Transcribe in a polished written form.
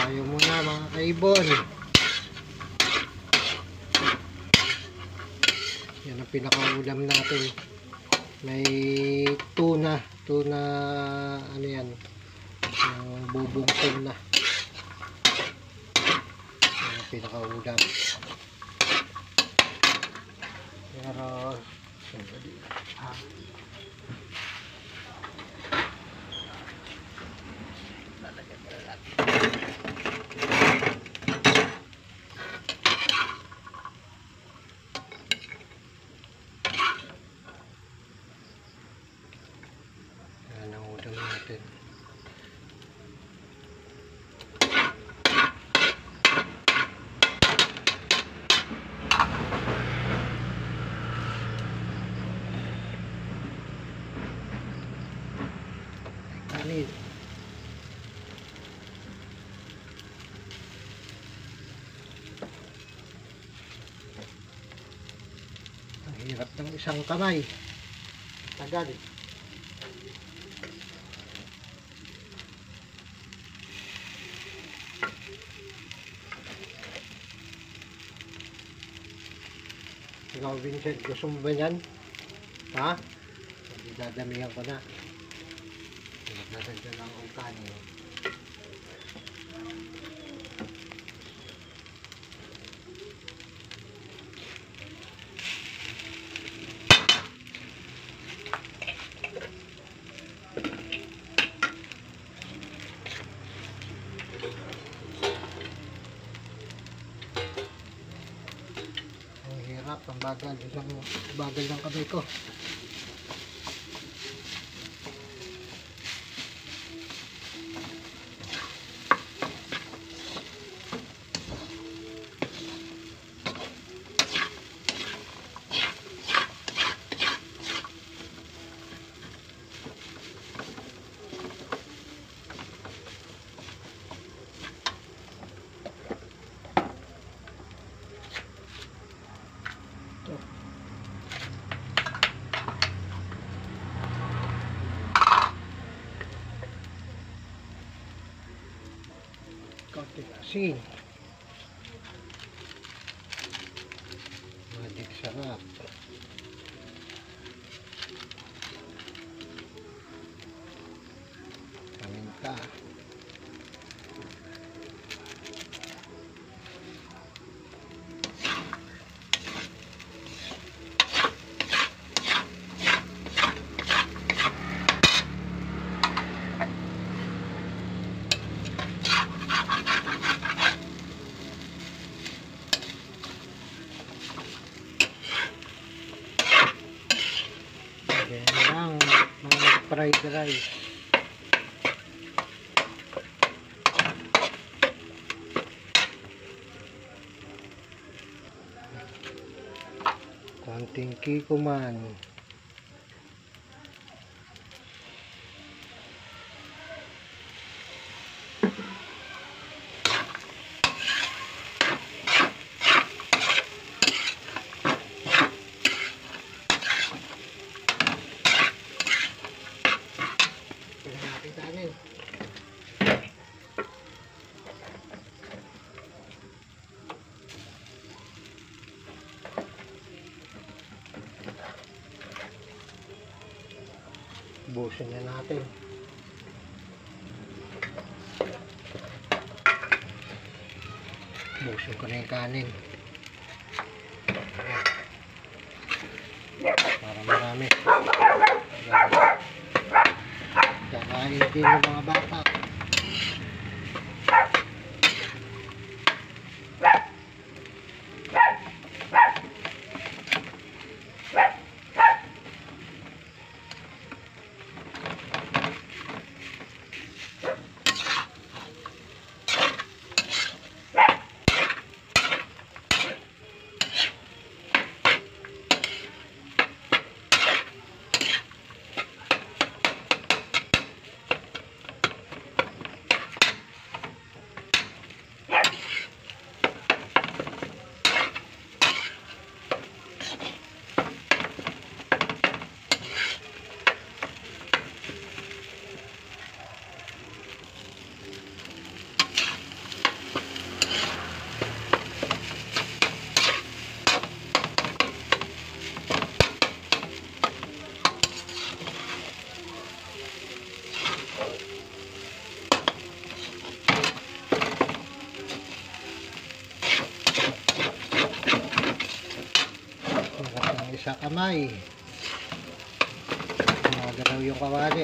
Tayo muna mga kaibon. Yan ang pinakaulam natin. May tuna. Tuna, ano yan? Bubong tuna. Yan ang pinakaulam. Pero, yan ang ulam natin. Kanin. Ang hirap ng isang kamay. Tagal. Ikaw, Vincent, gusto mo ba yan? Ha? Hindi dadamihan ko na. Nadagdagan lang ang kanin. Ang hirap, ang bagal. Isang bagal ng kamay ko. Konting asin. Magic sarap. Paminta. Yan lang, mga fried rice. Konting kikuman. Busin na natin. Busin ko na yung kanin. Para marami. Kakain din ng mga bata. sa kamay. Magalaw yung kawali.